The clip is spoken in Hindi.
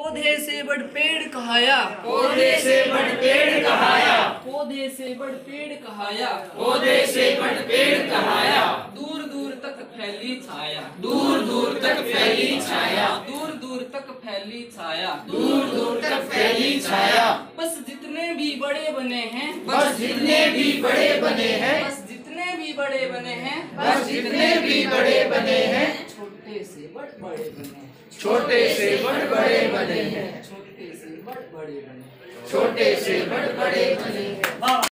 पौधे से बढ़ पेड़ कहाया, पौधे से बढ़ पेड़ कहाया, पौधे से बढ़ पेड़ कहाया, पौधे से बढ़ पेड़ कहाया। दूर दूर तक फैली छाया, दूर दूर तक फैली छाया, दूर दूर तक फैली छाया, दूर दूर तक फैली छाया। बस जितने भी बड़े बने हैं, बस जितने भी बड़े बने हैं, बस जितने भी बड़े बने हैं, बस जितने भी बड़े बने हैं, छोटे से बढ़ बड़े बने हैं, छोटे से बढ़ बड़े बने हैं, छोटे से बढ़ बड़े बने हैं। छोटे से बढ़ बड़े बने हैं।